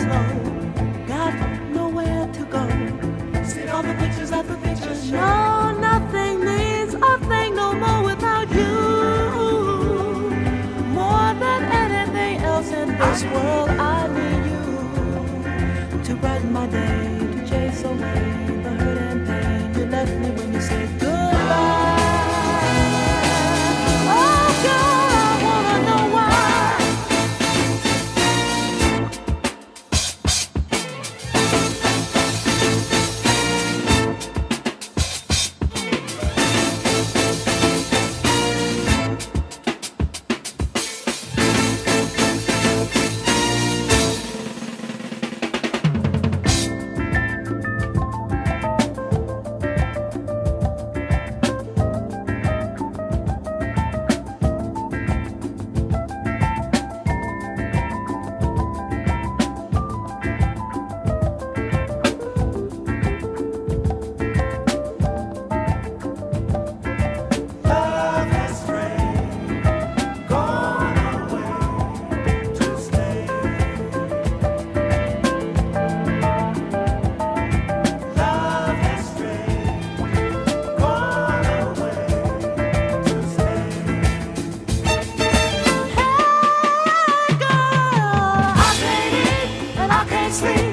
slow. Got nowhere to go. See all the pictures that the pictures show. No, nothing means a thing no more without you. More than anything else in this world, I need you to brighten my day, to chase away the hurt and pain you left me when you said goodbye. Oh, girl, I wanna know why. Sleep.